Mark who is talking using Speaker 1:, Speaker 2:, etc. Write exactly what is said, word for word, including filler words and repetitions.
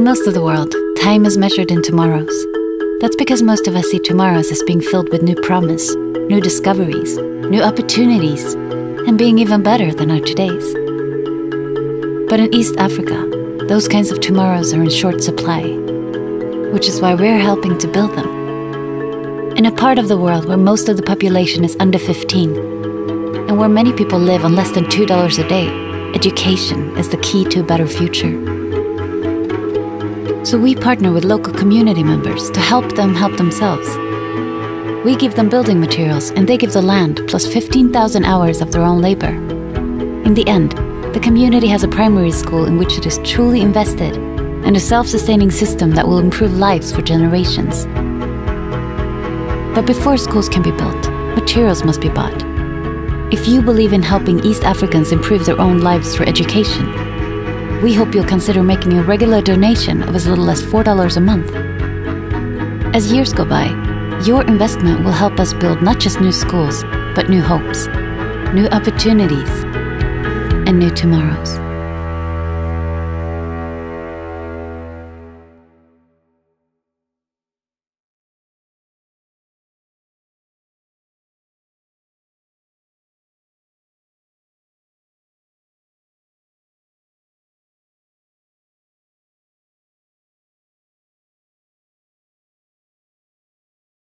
Speaker 1: In most of the world, time is measured in tomorrows. That's because most of us see tomorrows as being filled with new promise, new discoveries, new opportunities, and being even better than our todays. But in East Africa, those kinds of tomorrows are in short supply, which is why we're helping to build them. In a part of the world where most of the population is under fifteen, and where many people live on less than two dollars a day, education is the key to a better future. So we partner with local community members to help them help themselves. We give them building materials and they give the land plus fifteen thousand hours of their own labor. In the end, the community has a primary school in which it is truly invested and a self-sustaining system that will improve lives for generations. But before schools can be built, materials must be bought. If you believe in helping East Africans improve their own lives through education, we hope you'll consider making a regular donation of as little as four dollars a month. As years go by, your investment will help us build not just new schools, but new hopes, new opportunities, and new tomorrows.